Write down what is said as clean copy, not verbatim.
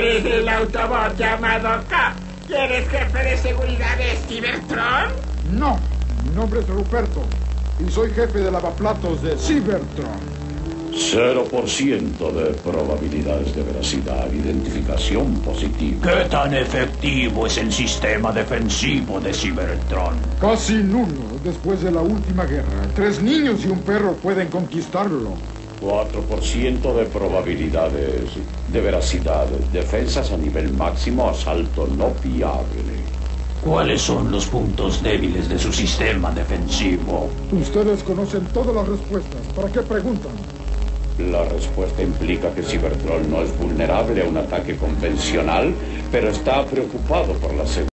Eres el Autobot llamado K. ¿Y eres jefe de seguridad de Cybertron? No, mi nombre es Ruperto y soy jefe de lavaplatos de Cybertron. 0% de probabilidades de veracidad, identificación positiva. ¿Qué tan efectivo es el sistema defensivo de Cybertron? Casi nulo. Después de la última guerra, 3 niños y un perro pueden conquistarlo. 4% de probabilidades de veracidad, defensas a nivel máximo, asalto no fiable. ¿Cuáles son los puntos débiles de su sistema defensivo? Ustedes conocen todas las respuestas. ¿Para qué preguntan? La respuesta implica que Cybertron no es vulnerable a un ataque convencional, pero está preocupado por la seguridad.